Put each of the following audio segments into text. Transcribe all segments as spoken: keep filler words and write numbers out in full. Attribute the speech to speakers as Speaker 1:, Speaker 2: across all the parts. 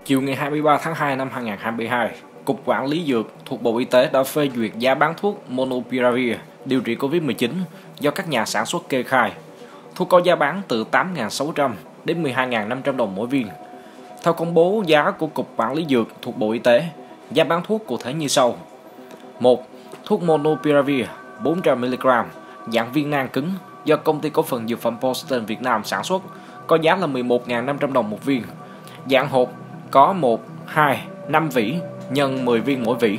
Speaker 1: Chiều ngày hai mươi ba tháng hai năm hai nghìn không trăm hai mươi hai, Cục Quản lý Dược thuộc Bộ Y tế đã phê duyệt giá bán thuốc Monopiravir điều trị Covid mười chín do các nhà sản xuất kê khai. Thuốc có giá bán từ tám nghìn sáu trăm đến mười hai nghìn năm trăm đồng mỗi viên. Theo công bố giá của Cục Quản lý Dược thuộc Bộ Y tế, giá bán thuốc cụ thể như sau. một. Thuốc Monopiravir bốn trăm mi li gam dạng viên nang cứng do Công ty Cổ phần Dược phẩm Boston Việt Nam sản xuất, có giá là mười một nghìn năm trăm đồng một viên. Dạng hộp có một, hai, năm vỉ nhân mười viên mỗi vỉ.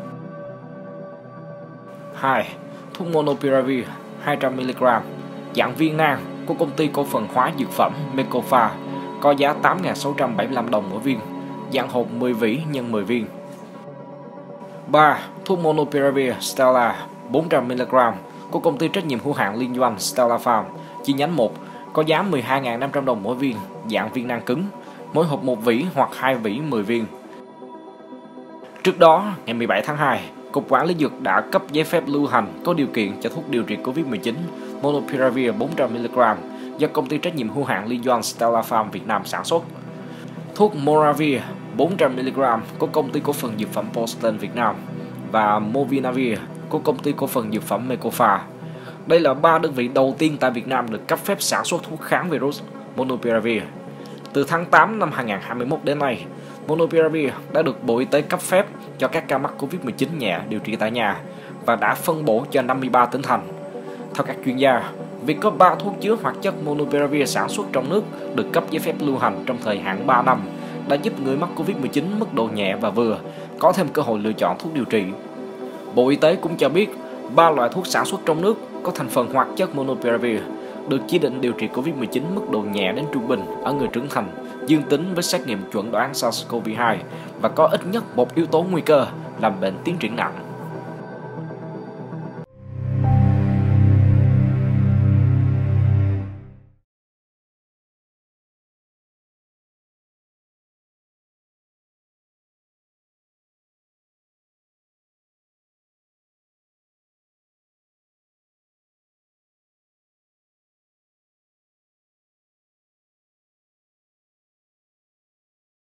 Speaker 1: hai. Thuốc Monopiravir hai trăm mi li gam dạng viên nang của Công ty Cổ phần Hóa Dược phẩm Mekofa, có giá tám nghìn sáu trăm bảy mươi lăm đồng mỗi viên. Dạng hộp mười vỉ nhân mười viên. ba. Thuốc Monopiravir Stella bốn trăm mi li gam của Công ty trách nhiệm hữu hạn liên doanh Stella Farm chi nhánh một, có giá mười hai nghìn năm trăm đồng mỗi viên, dạng viên nang cứng, mỗi hộp một vỉ hoặc hai vỉ mười viên. Trước đó, ngày mười bảy tháng hai, Cục Quản lý Dược đã cấp giấy phép lưu hành có điều kiện cho thuốc điều trị Covid mười chín Monopiravir bốn trăm mi li gam do Công ty trách nhiệm hữu hạn liên doanh Stella Farm Việt Nam sản xuất. Thuốc Moravir bốn trăm mi li gam của Công ty Cổ phần Dược phẩm Boston Việt Nam và Movinavir của Công ty Cổ phần Dược phẩm Mekofa. Đây là ba đơn vị đầu tiên tại Việt Nam được cấp phép sản xuất thuốc kháng virus Monopiravir. Từ tháng tám năm hai nghìn không trăm hai mươi mốt đến nay, Monopiravir đã được Bộ Y tế cấp phép cho các ca mắc Covid mười chín nhẹ điều trị tại nhà và đã phân bổ cho năm mươi ba tỉnh thành. Theo các chuyên gia, việc có ba thuốc chứa hoạt chất Monopiravir sản xuất trong nước được cấp giấy phép lưu hành trong thời hạn ba năm đã giúp người mắc Covid mười chín mức độ nhẹ và vừa có thêm cơ hội lựa chọn thuốc điều trị. Bộ Y tế cũng cho biết ba loại thuốc sản xuất trong nước có thành phần hoạt chất Monopiravir được chỉ định điều trị Covid mười chín mức độ nhẹ đến trung bình ở người trưởng thành, dương tính với xét nghiệm chuẩn đoán SARS-xê o vê hai và có ít nhất một yếu tố nguy cơ làm bệnh tiến triển nặng.